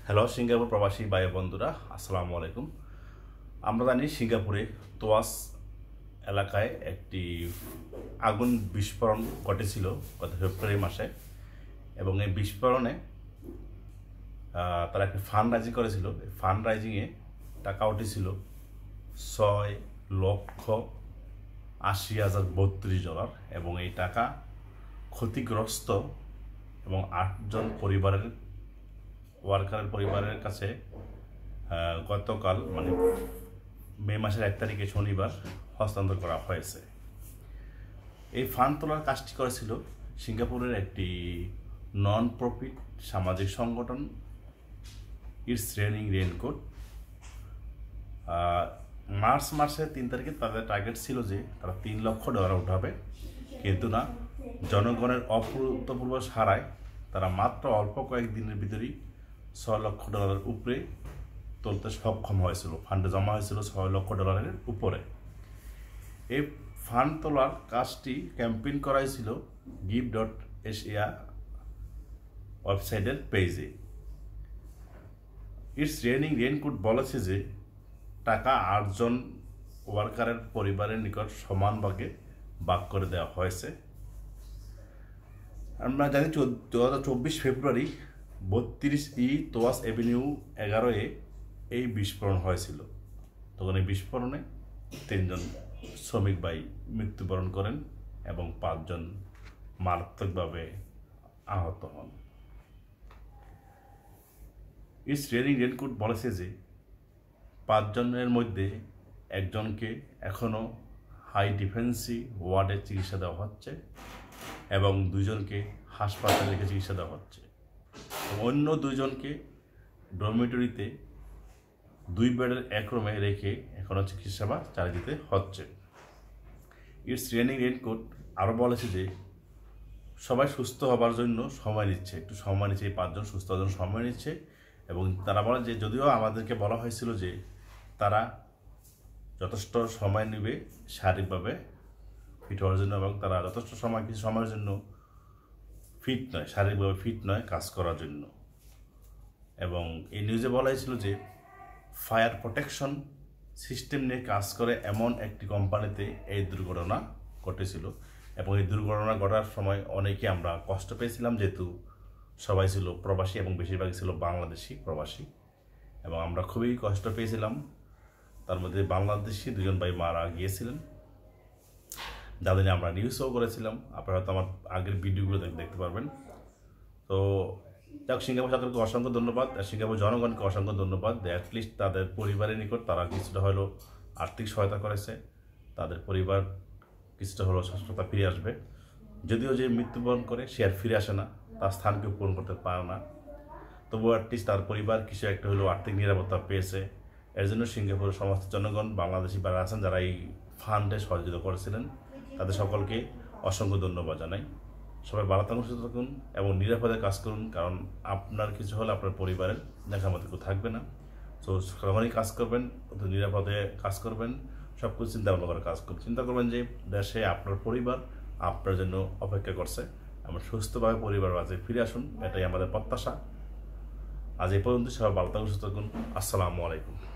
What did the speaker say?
Hello Singapore প্রবাসী ভাই বন্ধুরা, আসসালামু আলাইকুম। আমরা জানি সিঙ্গাপুরে তোয়াস এলাকায় একটি আগুন বিস্ফোরণ ঘটেছিল গত ফেব্রুয়ারি মাসে, এবং এই বিস্ফোরণে তারা একটি ফান্ড রাইজিং করেছিল। এই ফান্ড রাইজিংয়ে টাকা উঠেছিল $6,80,32, এবং এই টাকা ক্ষতিগ্রস্ত এবং 8 জন ওয়ার্কারের পরিবারের কাছে গতকাল মানে মে মাসের 1 তারিখে শনিবার হস্তান্তর করা হয়েছে। এই ফান্ড তোলার কাজটি করেছিল সিঙ্গাপুরের একটি নন প্রফিট সামাজিক সংগঠন ইটস রেইনিং রেইনকোট। মার্চ মাসের 3 তারিখে তাদের টার্গেট ছিল যে তারা $3 লক্ষ উঠাবে, কিন্তু না, জনগণের অভূতপূর্ব সাড়ায় তারা মাত্র অল্প কয়েকদিনের ভিতরেই $6 লক্ষ উপরে তুলতে সক্ষম হয়েছিল। ফান্ডে জমা হয়েছিল $6 লক্ষ উপরে। এই ফান্ড তোলার কাজটি ক্যাম্পেইন করা হয়েছিল give.asia ওয়েবসাইটের পেজে। ইটস রেইনিং রেইনকোট বলেছে যে টাকা 8 জন ওয়ার্কারের পরিবারের নিকট সমান ভাগে ভাগ করে দেওয়া হয়েছে। আমরা জানি 24 ফেব্রুয়ারি 32 তোয়াস এভিনিউ 11-এ এই বিস্ফোরণ হয়েছিল। তখন এই বিস্ফোরণে 3 জন শ্রমিক ভাই মৃত্যুবরণ করেন এবং 5 জন মারাত্মকভাবে আহত হন। ইটস রেইনিং রেইনকোট বলেছে যে 5 জনের মধ্যে একজনকে এখনও হাই ডিফেন্সি ওয়ার্ডে চিকিৎসা দেওয়া হচ্ছে এবং 2 জনকে হাসপাতালে রেখে চিকিৎসা দেওয়া হচ্ছে। অন্য 2 জনকে ডরমিটরিতে 2 বেডের এক রুমে রেখে এখনও চিকিৎসা সেবা চালিয়ে দিতে হচ্ছে। ইটস রেইনিং রেইনকোট আরও বলেছে যে সবাই সুস্থ হবার জন্য সময় নিচ্ছে, একটু সময় নিচ্ছে। এই 5 জন সুস্থ হওয়ার জন্য সময় নিচ্ছে, এবং তারা বলে যে যদিও আমাদেরকে বলা হয়েছিল যে তারা যথেষ্ট সময় নেবে শারীরিকভাবে ফিট হওয়ার জন্য, এবং তারা যথেষ্ট সময় কিছু সময়ের জন্য ফিট নয়, শারীরিকভাবে ফিট নয় কাজ করার জন্য। এবং এই নিউজে বলা হয়েছিল যে ফায়ার প্রোটেকশন সিস্টেম নিয়ে কাজ করে এমন একটি কোম্পানিতে এই দুর্ঘটনা ঘটেছিল, এবং এই দুর্ঘটনা ঘটার সময় অনেকে আমরা কষ্ট পেয়েছিলাম, যেহেতু সবাই ছিল প্রবাসী এবং বেশিরভাগই ছিল বাংলাদেশি প্রবাসী, এবং আমরা খুবই কষ্ট পেয়েছিলাম। তার মধ্যে বাংলাদেশি 2 জন ভাই মারা গিয়েছিলেন, যাদের আমরা নিউজও করেছিলাম। আপনারা হয়তো আমার আগের ভিডিওগুলো দেখতে পারবেন। তো যাক, সিঙ্গাপুর সরকারকে অসংখ্য ধন্যবাদ, সিঙ্গাপুর জনগণকে অসংখ্য ধন্যবাদ। অ্যাটলিস্ট তাদের পরিবারের নিকট তারা কিছুটা হলেও আর্থিক সহায়তা করেছে, তাদের পরিবার কিছুটা হলেও সুস্থতা ফিরে আসবে। যদিও যে মৃত্যুবরণ করে সে আর ফিরে আসে না, তার স্থানকে পূরণ করতে পারে না, তবুও অ্যাটলিস্ট তার পরিবার কিছু একটা হলেও আর্থিক নিরাপত্তা পেয়েছে। এর জন্য সিঙ্গাপুরের সমস্ত জনগণ, বাংলাদেশি যারা আছেন, যারা এই ফান্ডে সহযোগিতা করেছিলেন, তাদের সকলকে অসংখ্য ধন্যবাদ জানাই। সবাই ভালো থাকুন, সুস্থ থাকুন এবং নিরাপদে কাজ করুন, কারণ আপনার কিছু হলে আপনার পরিবারের দেখার মতো কেউ থাকবে না। তো যখনই কাজ করবেন নিরাপদে কাজ করবেন, সব কিছু চিন্তা ভাবনা করে কাজ করবেন। চিন্তা করবেন যে দেশে আপনার পরিবার আপনার জন্য অপেক্ষা করছে, আমরা সুস্থভাবে পরিবার মাঝে ফিরে আসুন, এটাই আমাদের প্রত্যাশা। আজ এই পর্যন্ত, সবাই ভালো থাকুন, সুস্থ থাকুন। আসসালামু আলাইকুম।